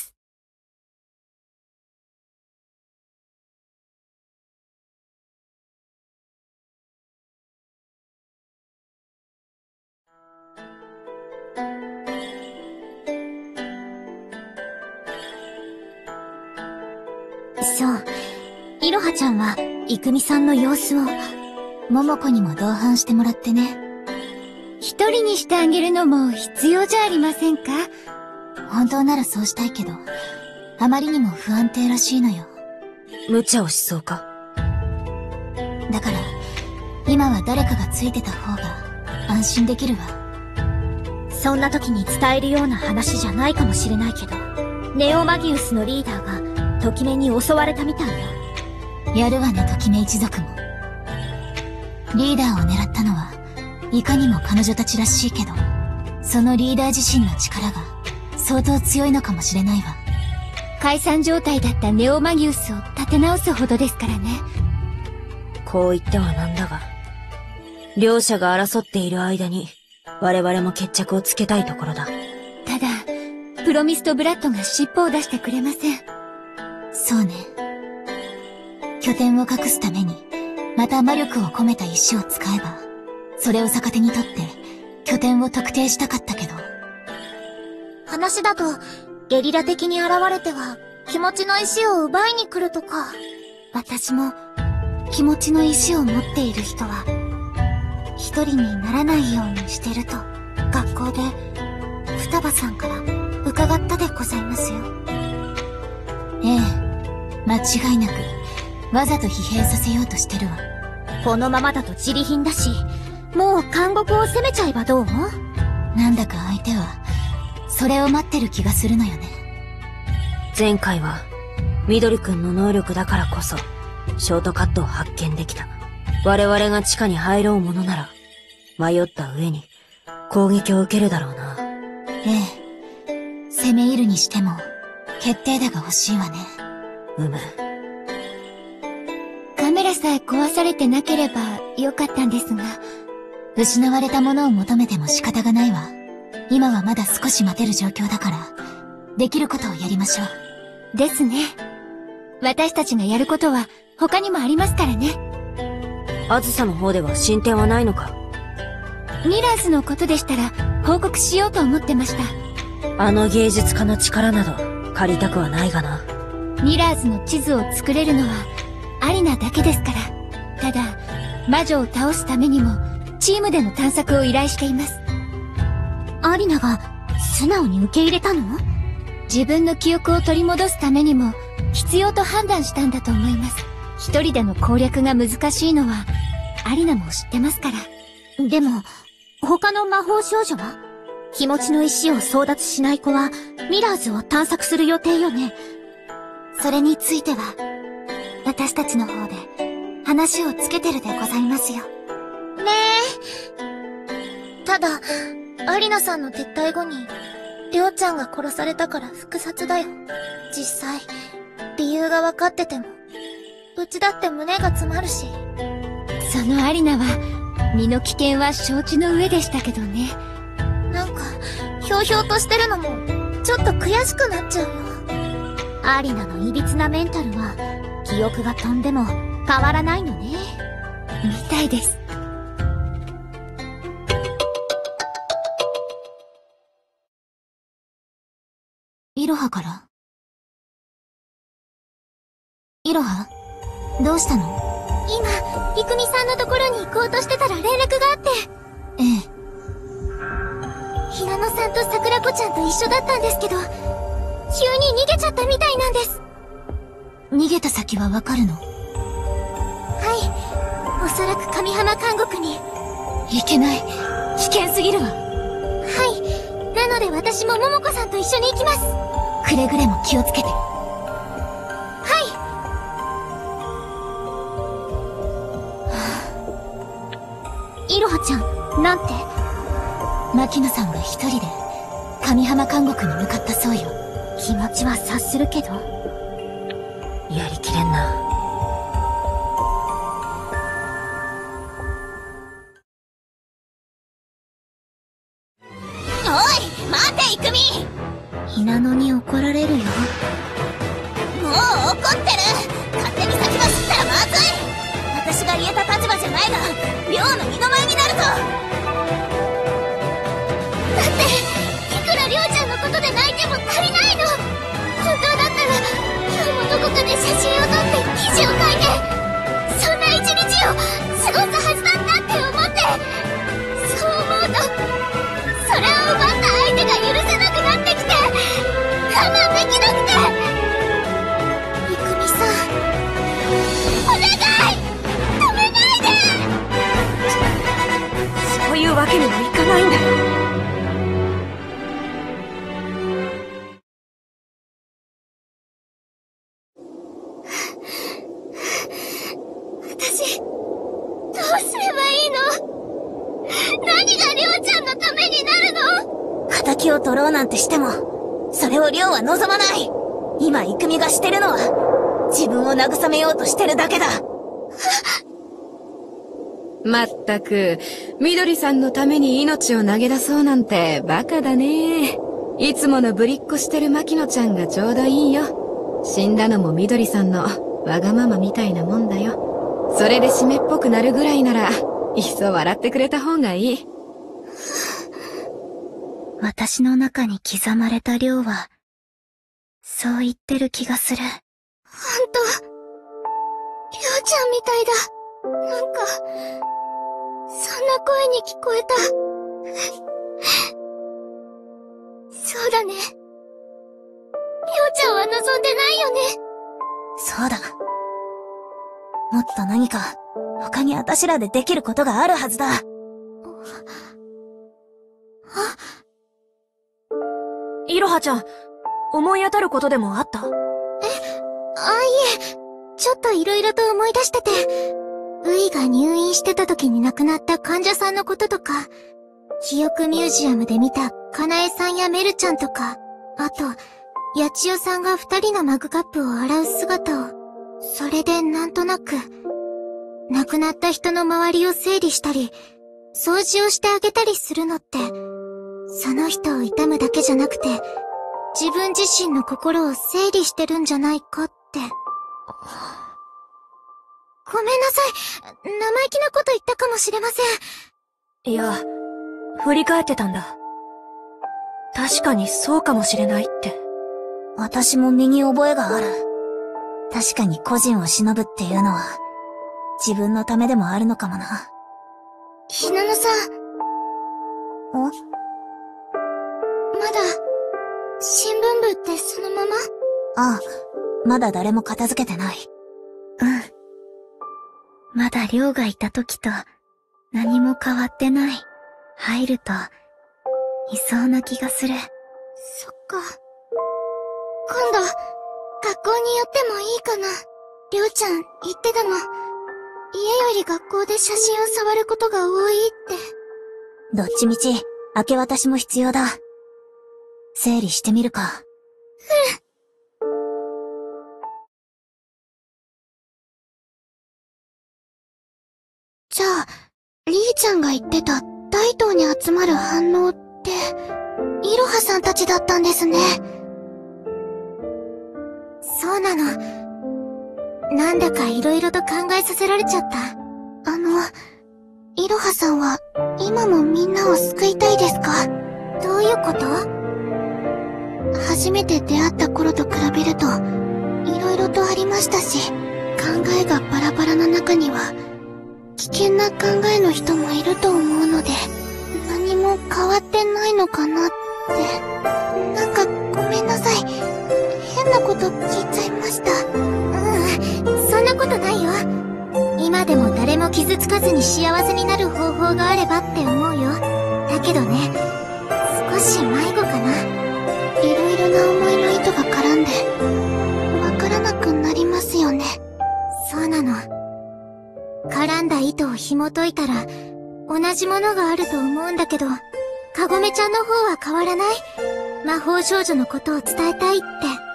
そう。いろはちゃんは、いくみさんの様子を、桃子にも同伴してもらってね。 一人にしてあげるのも必要じゃありませんか？ 本当ならそうしたいけど、あまりにも不安定らしいのよ。 無茶をしそうか？ だから、今は誰かがついてた方が、安心できるわ。 そんな時に伝えるような話じゃないかもしれないけど、ネオマギウスのリーダーが、ときめに襲われたみたいよ。 やるわね、ときめ一族も。リーダーを狙ったのは、いかにも彼女たちらしいけど、そのリーダー自身の力が、相当強いのかもしれないわ。 解散状態だったネオマギウスを立て直すほどですからね。 こう言ってはなんだが、両者が争っている間に、我々も決着をつけたいところだ。 ただ、プロミストブラッドが尻尾を出してくれません。 そうね。拠点を隠すために、また魔力を込めた石を使えば、それを逆手にとって、拠点を特定したかったけど。話だと、ゲリラ的に現れては、気持ちの石を奪いに来るとか。私も、気持ちの石を持っている人は、一人にならないようにしてると、学校で、双葉さんから伺ったでございますよ。ええ、間違いなく、わざと疲弊させようとしてるわ。 このままだと自利品だし、もう監獄を攻めちゃえばどう？ なんだか相手は、それを待ってる気がするのよね。 前回は、緑くんの能力だからこそ、ショートカットを発見できた。我々が地下に入ろうものなら、迷った上に、攻撃を受けるだろうな。 ええ。攻め入るにしても、決定打が欲しいわね。 うむ。 カメラさえ壊されてなければよかったんですが、 失われたものを求めても仕方がないわ。今はまだ少し待てる状況だから、できることをやりましょう。ですね。私たちがやることは他にもありますからね。 あずさの方では進展はないのか？ ミラーズのことでしたら、 報告しようと思ってました。 あの芸術家の力など借りたくはないがな。 ミラーズの地図を作れるのはアリナだけですから。ただ、魔女を倒すためにもチームでの探索を依頼しています。 アリナが素直に受け入れたの？ 自分の記憶を取り戻すためにも必要と判断したんだと思います。一人での攻略が難しいのはアリナも知ってますから。 でも、他の魔法少女は？気持ちの石を争奪しない子はミラーズを探索する予定よね。それについては、私たちの方で話をつけてるでございますよ。ねえ。ただ、アリナさんの撤退後に、りょうちゃんが殺されたから複雑だよ。実際、理由が分かってても、うちだって胸が詰まるし。 そのアリナは、身の危険は承知の上でしたけどね。 なんか、ひょうひょうとしてるのも、ちょっと悔しくなっちゃうよ。アリナのいびつなメンタルは、記憶が飛んでも変わらないのね。 みたいです。 イロハから？イロハ？どうしたの？今、イクミさんのところに行こうとしてたら連絡があって。ええ。ひなのさんと桜子ちゃんと一緒だったんですけど、急に逃げちゃったみたいなんです。逃げた先はわかるの？はい。おそらく上浜監獄に。 いけない。危険すぎるわ。 はい。なので私も桃子さんと一緒に行きます。くれぐれも気をつけて。はい。いろはちゃん、なんて？牧野さんが一人で上浜監獄に向かったそうよ。気持ちは察するけど。 やりきれんな。 おい、待て、イクミ！ひなのに怒られるよ。もう怒ってる！勝手に先走ったらまずい！私が言えた立場じゃないが、亮の身の前になるぞ！だって、いくら亮ちゃんのことで泣いても足りないの！本当だったら、今日もどこかで写真を撮って記事を書いて、そんな一日を過ごすはずだったって思って、そう思うと、それを奪った相手が許せなくなってきて、我慢できなくて。いくみさん、お願い！止めないで！ そういうわけにはいかないんだよ。 私、どうすればいいの？何がりょうちゃんのためになるの？仇を取ろうなんてしても、それをりょうは望まない。今、イクミがしてるのは、自分を慰めようとしてるだけだ。 まったく、みどりさんのために命を投げ出そうなんてバカだね。いつものぶりっこしてる牧野ちゃんがちょうどいいよ。死んだのもみどりさんのわがままみたいなもんだよ。それで湿っぽくなるぐらいなら、いっそ笑ってくれた方がいい。 私の中に刻まれた亮は、そう言ってる気がする。ほんと、亮ちゃんみたいだ。なんか、そんな声に聞こえた。そうだね。亮ちゃんは望んでないよね。そうだ。もっと何か、他に私らでできることがあるはずだ。あ、 いろはちゃん、思い当たることでもあった？え、 あ、いえ、ちょっと色々と思い出してて、ウイが入院してた時に亡くなった患者さんのこととか、記憶ミュージアムで見たかなえさんやメルちゃんとか、あと、八千代さんが二人のマグカップを洗う姿を、それでなんとなく、亡くなった人の周りを整理したり、掃除をしてあげたりするのって、その人を痛むだけじゃなくて、自分自身の心を整理してるんじゃないかって。ごめんなさい。生意気なこと言ったかもしれません。 いや、振り返ってたんだ。 確かにそうかもしれないって。 私も身に覚えがある。確かに個人を忍ぶっていうのは、自分のためでもあるのかもな。 ひなのさん。 お？ まだ、新聞部ってそのまま？ ああ、まだ誰も片付けてない。 うん。まだ亮がいた時と何も変わってない。入ると、いそうな気がする。そっか。今度、学校に寄ってもいいかな。亮ちゃん言ってたの。家より学校で写真を触ることが多いって。 どっちみち、明け渡しも必要だ。整理してみるか。 うん。じゃあ、リーちゃんが言ってた大東に集まる反応って、いろはさんたちだったんですね。そうなの。なんだか色々と考えさせられちゃった。あの、いろはさんは今もみんなを救いたいですか？どういうこと？初めて出会った頃と比べると、色々とありましたし、考えがバラバラな中には、危険な考えの人もいると思うので、何も変わってないのかなって。なんかごめんなさい。変なこと聞いちゃいました。うん、そんなことないよ。今でも誰も傷つかずに幸せになる方法があればって思うよ。だけどね、少し迷子かな。いろいろな思いの糸が絡んで、わからなくなりますよね。そうなの。絡んだ糸を紐解いたら、同じものがあると思うんだけど、かごめちゃんの方は変わらない？魔法少女のことを伝えたいって。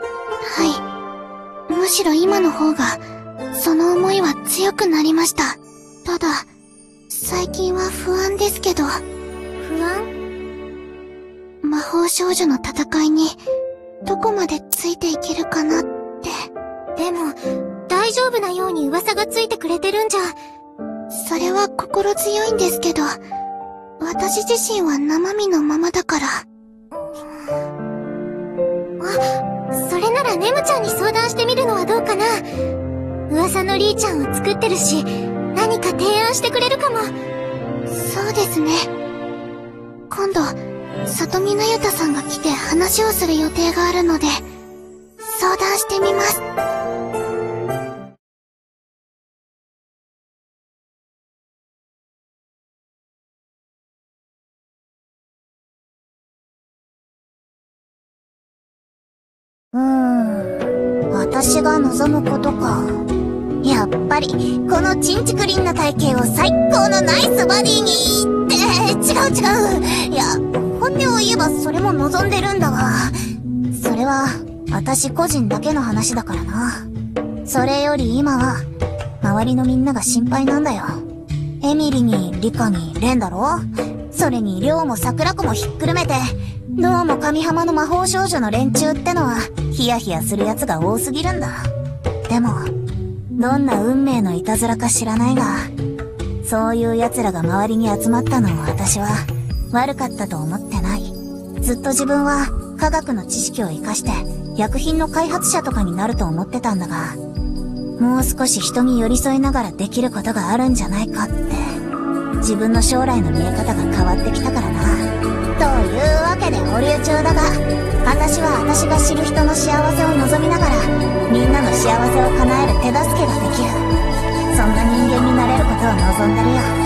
はい。むしろ今の方が、その思いは強くなりました。ただ、最近は不安ですけど。不安？魔法少女の戦いに、どこまでついていけるかなって。でも、大丈夫なように噂がついてくれてるんじゃ。それは心強いんですけど、私自身は生身のままだから。あ、それならネムちゃんに相談してみるのはどうかな。噂のリーちゃんを作ってるし、何か提案してくれるかも。そうですね。今度、里見なゆたさんが来て話をする予定があるので、相談してみます。 うーん、私が望むことか。やっぱり、このチンチクリンな体型を最高のナイスバディにって、違う違う。いや、本音を言えばそれも望んでるんだが、それは、私個人だけの話だからな。それより今は、周りのみんなが心配なんだよ。エミリに、リカに、レンだろ？それに、リョウも桜子もひっくるめて、どうも神浜の魔法少女の連中ってのは、ヒヤヒヤする奴が多すぎるんだ。でも、どんな運命のいたずらか知らないが、そういう奴らが周りに集まったのを私は、悪かったと思ってない。ずっと自分は、科学の知識を活かして、薬品の開発者とかになると思ってたんだが、もう少し人に寄り添いながらできることがあるんじゃないかって、自分の将来の見え方が変わってきたからな。というわけで保留中だが、私は私が知る人の幸せを望みながら、みんなの幸せを叶える手助けができる。そんな人間になれることを望んでるよ。